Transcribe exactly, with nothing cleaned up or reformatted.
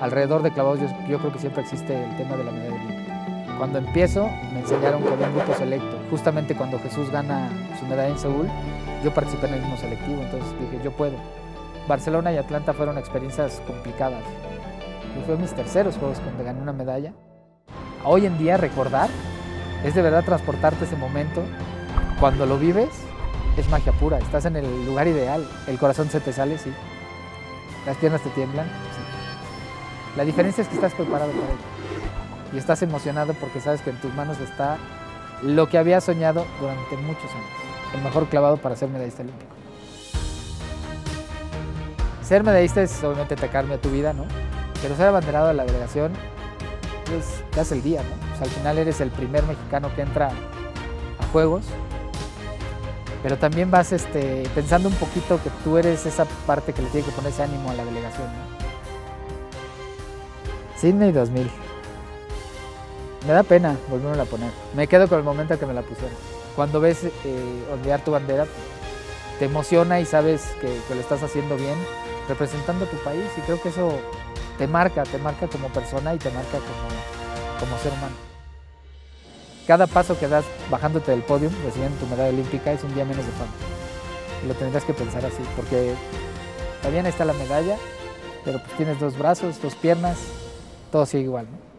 alrededor de clavados yo, yo creo que siempre existe el tema de la medalla olímpica. Cuando empiezo me enseñaron con un grupo selecto. Justamente cuando Jesús gana su medalla en Seúl, yo participé en el mismo selectivo, entonces dije, yo puedo. Barcelona y Atlanta fueron experiencias complicadas. Y fue mis terceros juegos donde gané una medalla. Hoy en día recordar es de verdad transportarte ese momento. Cuando lo vives es magia pura, estás en el lugar ideal, el corazón se te sale, sí. Las piernas te tiemblan, sí. La diferencia es que estás preparado para ello y estás emocionado porque sabes que en tus manos está lo que habías soñado durante muchos años, el mejor clavado para ser medallista olímpico. Ser medallista es obviamente te cambia tu vida, ¿no? Pero ser abanderado de la delegación es, te hace el día, ¿no? O sea, al final eres el primer mexicano que entra a Juegos, pero también vas este, pensando un poquito que tú eres esa parte que le tiene que poner ese ánimo a la delegación, ¿no? Sydney dos mil. Me da pena volverme a poner. Me quedo con el momento en que me la pusieron. Cuando ves eh, ondear tu bandera, te emociona y sabes que, que lo estás haciendo bien, representando a tu país, y creo que eso te marca, te marca como persona y te marca como, como ser humano. Cada paso que das bajándote del podio, recibiendo tu medalla olímpica, es un día menos de fama. Y lo tendrás que pensar así, porque está bien, está la medalla, pero pues tienes dos brazos, dos piernas, todo sigue igual, ¿no?